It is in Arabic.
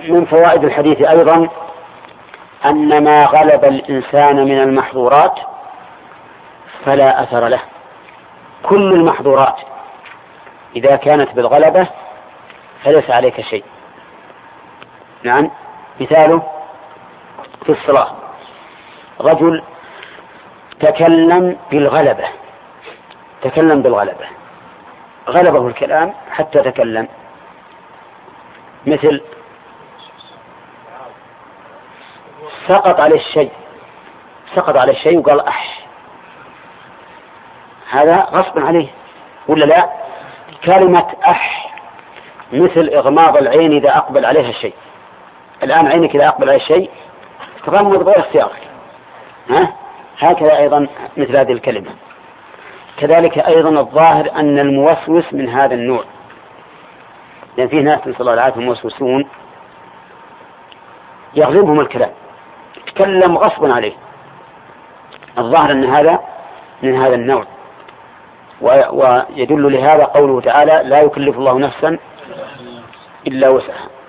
من فوائد الحديث أيضا أن ما غلب الإنسان من المحظورات فلا أثر له. كل المحظورات إذا كانت بالغلبة فليس عليك شيء. نعم، مثاله في الصلاة رجل تكلم بالغلبة، غلبه الكلام حتى تكلم، مثل سقط عليه الشيء وقال أح، هذا غصب عليه ولا لا؟ كلمة أح مثل إغماض العين إذا أقبل عليها الشيء. الآن عينك إذا أقبل على الشيء تغمض غير اختيارك، هكذا أيضا مثل هذه الكلمة. كذلك أيضا الظاهر أن الموسوس من هذا النوع، لأن فيه ناس نسأل الله العافية موسوسون يغلبهم الكلام، يتكلم غصبا عليه. الظاهر أن هذا من هذا النوع، ويدل لهذا قوله تعالى لا يكلف الله نفسا إلا وسعها.